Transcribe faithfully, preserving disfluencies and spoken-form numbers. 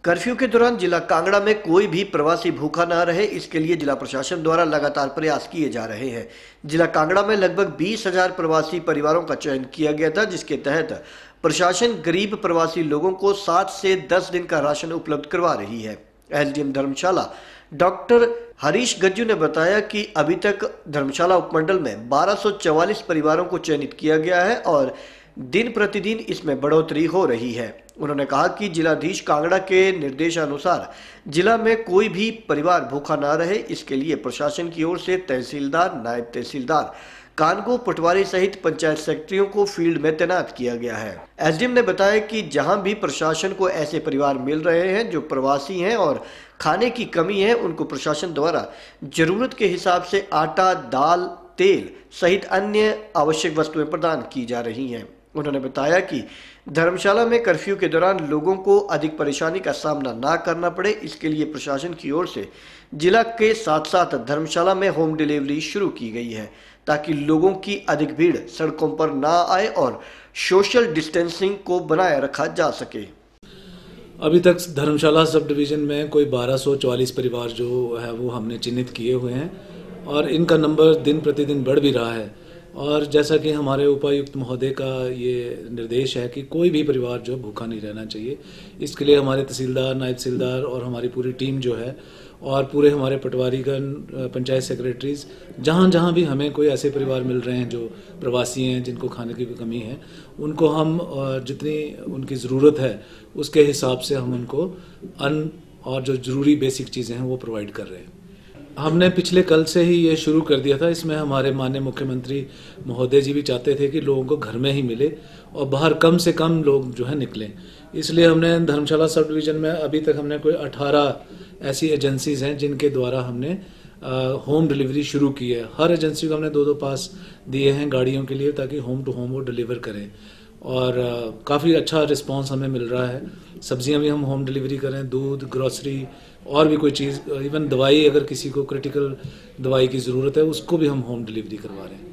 Curfew के दौरान जिला कांगड़ा में कोई भी प्रवासी भूखा ना रहे, इसके लिए जिला प्रशासन द्वारा लगातार प्रयास किए जा रहे हैं। जिला कांगड़ा में लगभग बीस हजार प्रवासी परिवारों का चयन किया गया था, जिसके तहत प्रशासन गरीब प्रवासी लोगों को सात से दस दिन का राशन उपलब्ध करवा रही है। एसडीएम धर्मशाला डॉक्टर हरीश गज्जू ने बताया कि अभी तक धर्मशाला उपमंडल में बारह सौ चवालीस परिवारों को चयनित किया गया है और दिन प्रतिदिन इसमें बढ़ोतरी हो रही है। उन्होंने कहा कि जिलाधीश कांगड़ा के निर्देशानुसार जिला में कोई भी परिवार भूखा ना रहे, इसके लिए प्रशासन की ओर से तहसीलदार, नायब तहसीलदार, कानगो, पटवारी सहित पंचायत सेक्रेटरियों को फील्ड में तैनात किया गया है। एसडीएम ने बताया कि जहां भी प्रशासन को ऐसे परिवार मिल रहे हैं जो प्रवासी हैं और खाने की कमी है, उनको प्रशासन द्वारा जरूरत के हिसाब से आटा, दाल, तेल सहित अन्य आवश्यक वस्तुएं प्रदान की जा रही हैं। उन्होंने बताया कि धर्मशाला में कर्फ्यू के दौरान लोगों को अधिक परेशानी का सामना ना करना पड़े, इसके लिए प्रशासन की ओर से जिला के साथ साथ धर्मशाला में होम डिलीवरी शुरू की गई है, ताकि लोगों की अधिक भीड़ सड़कों पर ना आए और सोशल डिस्टेंसिंग को बनाए रखा जा सके। अभी तक धर्मशाला सब डिवीज़न में कोई बारह सौ चवालीस परिवार जो है वो हमने चिन्हित किए हुए हैं और इनका नंबर दिन प्रतिदिन बढ़ भी रहा है। और जैसा कि हमारे उपायुक्त महोदय का ये निर्देश है कि कोई भी परिवार जो भूखा नहीं रहना चाहिए, इसके लिए हमारे तहसीलदार, नायब तहसीलदार और हमारी पूरी टीम जो है और पूरे हमारे पटवारीगण, पंचायत सेक्रेटरीज, जहाँ जहाँ भी हमें कोई ऐसे परिवार मिल रहे हैं जो प्रवासी हैं, जिनको खाने की भी कमी है, उनको हम जितनी उनकी ज़रूरत है उसके हिसाब से हम उनको अन्न और जो ज़रूरी बेसिक चीज़ें हैं वो प्रोवाइड कर रहे हैं। हमने पिछले कल से ही ये शुरू कर दिया था। इसमें हमारे माननीय मुख्यमंत्री महोदय जी भी चाहते थे कि लोगों को घर में ही मिले और बाहर कम से कम लोग जो है निकलें, इसलिए हमने धर्मशाला सब डिवीज़न में अभी तक हमने कोई अठारह ऐसी एजेंसीज़ हैं जिनके द्वारा हमने आ, होम डिलीवरी शुरू की है। हर एजेंसी को हमने दो दो पास दिए हैं गाड़ियों के लिए, ताकि होम टू होम वो डिलीवर करें और काफ़ी अच्छा रिस्पांस हमें मिल रहा है। सब्जियां भी हम होम डिलीवरी करें, दूध, ग्रोसरी और भी कोई चीज़, इवन दवाई, अगर किसी को क्रिटिकल दवाई की ज़रूरत है उसको भी हम होम डिलीवरी करवा रहे हैं।